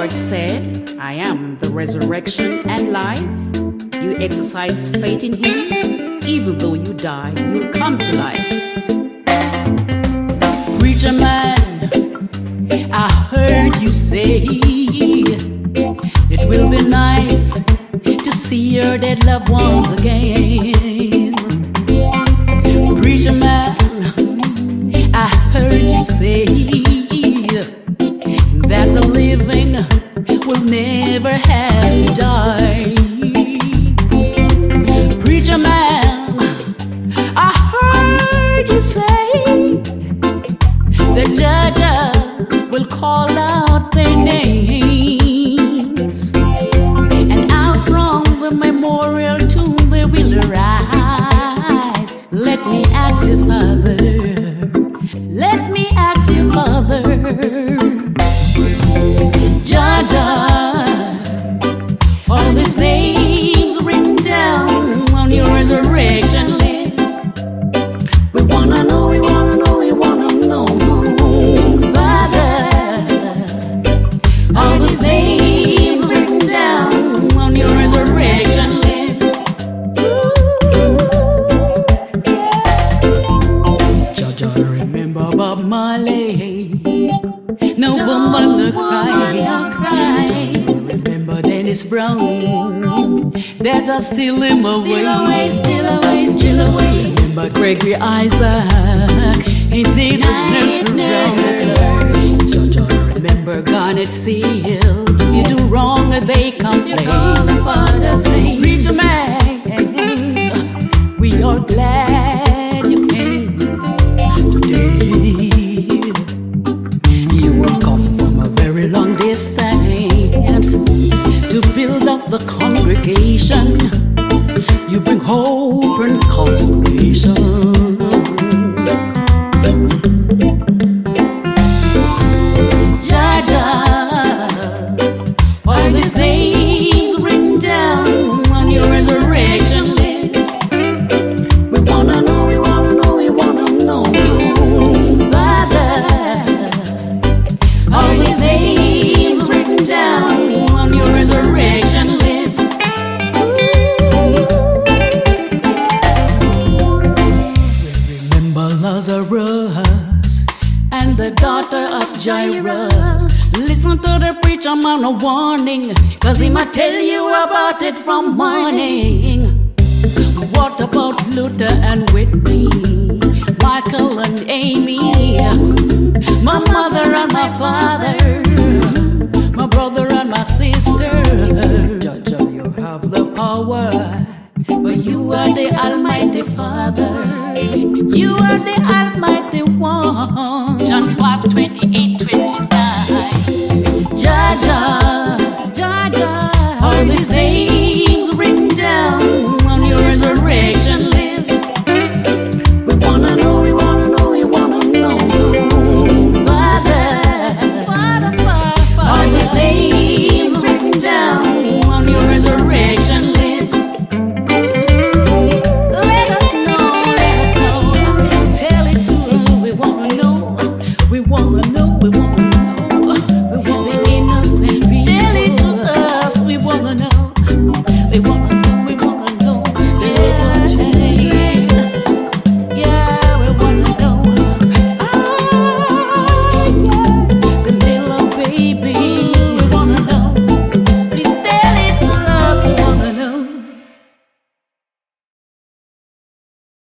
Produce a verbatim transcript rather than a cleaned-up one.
Lord said, I am the resurrection and life. You exercise faith in Him, even though you die, you'll come to life. Preacher man, I heard you say it will be nice to see your dead loved ones again. Preacher man, I heard you say that the living will never have to die. Preacher man, I heard you say the judge will call out their names, and out from the memorial tomb they will arise. Let me ask you, Father, let me ask you, Father, Judge, all these names written down on your resurrection list. We wanna know, we wanna know, we wanna know, Father, all these names written down on your resurrection list. Judge, I remember Bob Marley. No, no woman no cry. Remember Dennis Brown, that are still in my way. Still away, still away, still away. Remember Gregory Isaac, he did his nursery. Judge, I remember Garnet Seal. If you do wrong, they complain. You call the Father's name. Preacher man, we are glad you came today. Long distance to build up the congregation. You bring hope and consolation. Jaja, all these names written down on your resurrection list. We wanna know, we wanna know, we wanna know, Father, all these names written down on your resurrection list. Remember Lazarus and the daughter of Jairus. Listen to the preacher man a warning, cause he might tell you about it from morning. What about Luther and Whitney, Michael and Amy, my mother and my father, my brother and my sister? Judge, you have the power, but you are the Almighty Father. You are the Almighty One. John five, twenty-eight, twenty.